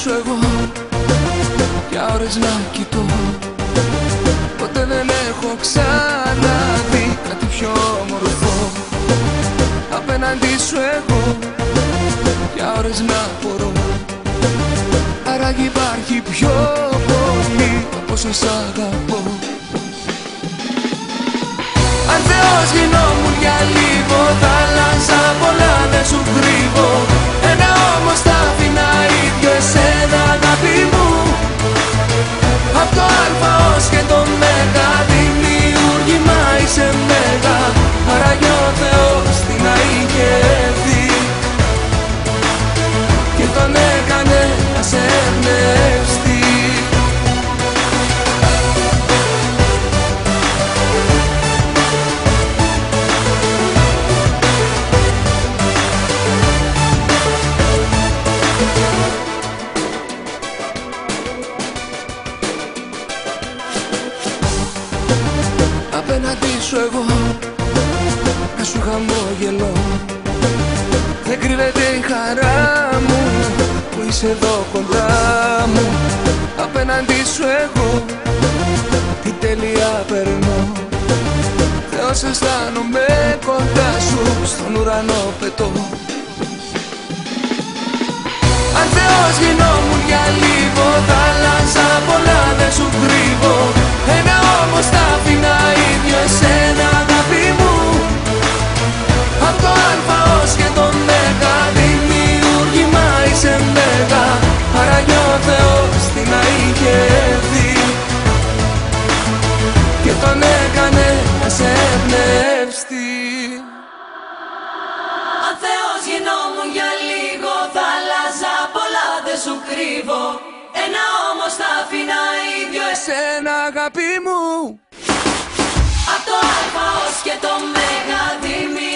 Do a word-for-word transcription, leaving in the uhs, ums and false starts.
εγώ για ώρες να κοιτώ. Ποτέ δεν έχω ξαναδεί κάτι πιο όμορφο απέναντι σου εγώ για ώρες να απορώ. Άραγε υπάρχει πιο πολύ από όσο σ' αγαπώ. Αν Θεός γινόμουν για λίγο θα άλλαζα πολλά, δεν σου κρύβω. Ένα όμως θα άφηνα ίδιο εσένα αγάπη μου. Απ' το αλφα ως και το μέγα δημιούργημα είσαι μέγα. Άραγε ο Θεός τι να είχε δει και τον έκανε να σε εμπνευστεί. Απέναντι σου εγώ να σου χαμόγελω. Δεν κρύβεται η χαρά μου που είσαι εδώ κοντά μου. Απέναντι σου εγώ τι τέλεια περνώ. Θεός αισθάνομαι κοντά σου, στον ουρανό πετώ. Αν Θεός γινόμουν για λίγο θα άλλαζα πολλά, δεν σου κρύβω. Ένα όμως θα άφηνα ίδιο εσένα αγάπη μου. Απ' το αλφα ως και το μέγα δημιούργημα είσαι μέγα. Άραγε ο Θεός τι να είχε δει και τον έκανε να σε εμπνευστεί. Αν Θεός γινόμουν για λίγο θα άλλαζα πολλά, δεν σου κρύβω. Ένα όμως θα άφηνα ίδιο εσένα αγάπη μου. Απ' το αλφα ως και το μέγα δημιούργημα